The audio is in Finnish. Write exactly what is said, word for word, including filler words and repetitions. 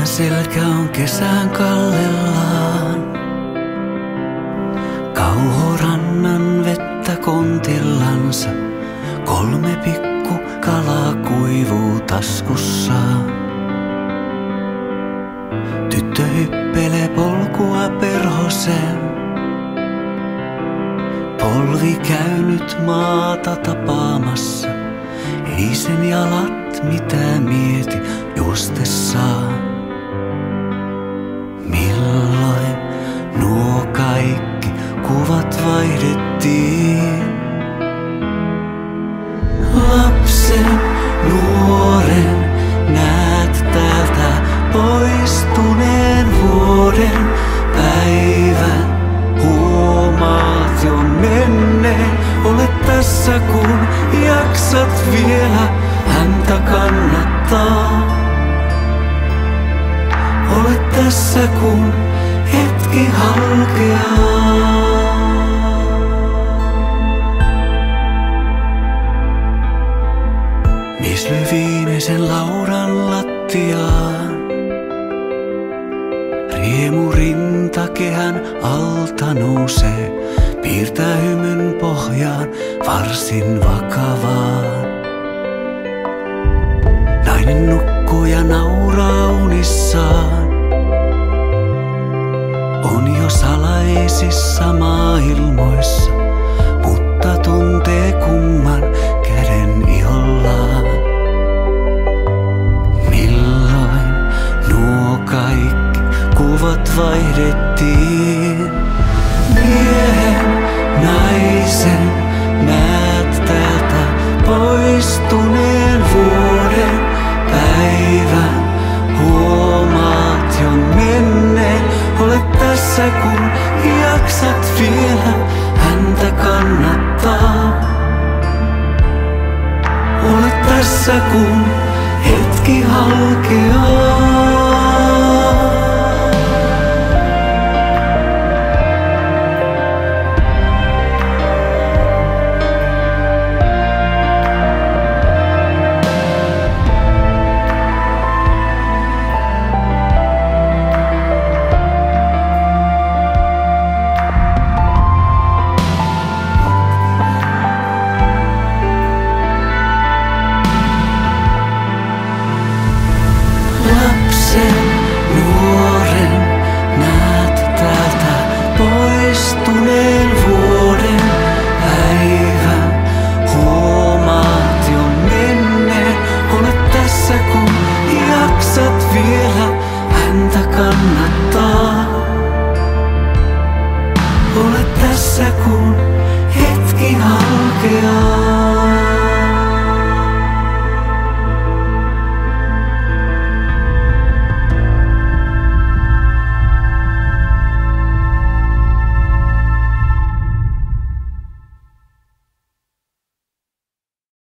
selkä on kesään kallellaan. Kauhorannan vettä kontillansa, kolme pikku kalaa kuivuu taskussaan. Tyttö hyppelee polkua perhoseen, polvi käynyt maata tapaamassa. Ei sen jalat mitään mieti juostessaan. Milloin nuo kaikki kuvat vaihdettiin? Lapsen, nuoren, näet täältä poistuneen vuoden. Päivän huomaat jo menneen. Olet tässä kun jaksat vielä, häntä kannattaa. Olet tässä kun hetki halkeaa. Mies lyö viimeisen laudan lattiaan. Riemu rintakehän alta nousee, piirtää hymyn pohjaan varsin vakavaan. Nainen nukkuu ja nauraa unissaan. On jo salaisissa maailmoissa, mutta tuntee kumman käden ihollaan. Milloin nuo kaikki kuvat vaihdettiin? Miehen, naisen, näet täältä poistuneen vuoden. Päivän huomaat jo menneen. Olet tässä kun jaksat vielä, häntä kannattaa. Olet tässä kun hetki halkeaa.